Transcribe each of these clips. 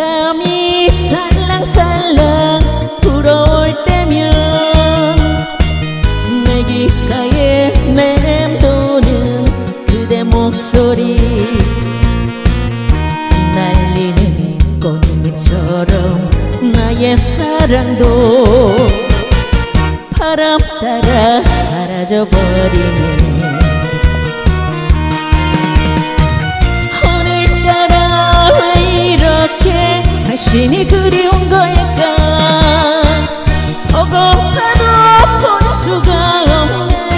바람이 살랑살랑 불어올 때면 내 귓가에 맴도는 그대 목소리, 흩날리는 꽃잎처럼 나의 사랑도 바람 따라 사라져버리네. 오늘따라 왜 이렇게 당신이 그리운 걸까? 보고 봐도 볼 수가 없네.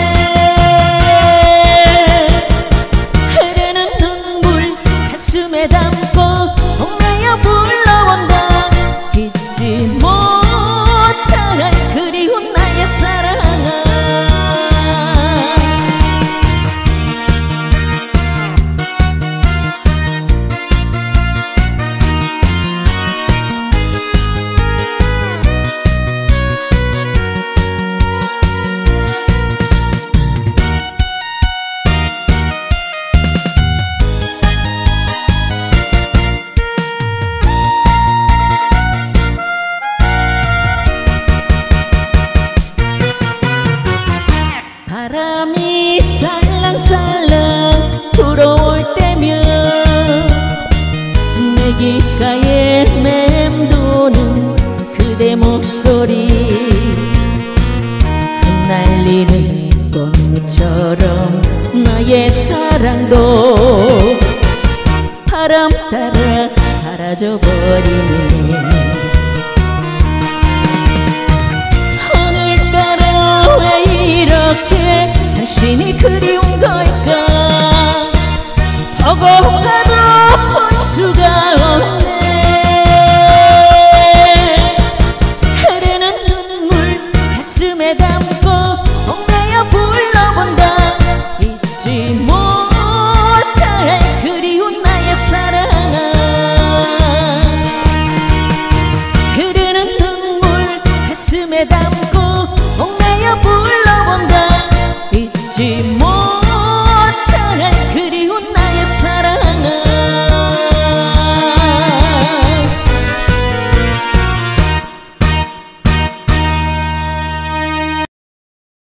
흐르는 눈물 가슴에 담고 옥내어 불러온다. 잊지 못할 그리운 나의 사랑아. 바람이 살랑살랑 불어올 때면 내 귓가에 맴도는 그대 목소리, 흩날리는 꽃잎처럼 나의 사랑도 바람 따라 사라져버리네. 오늘따라 왜 이렇게 당신이 그리워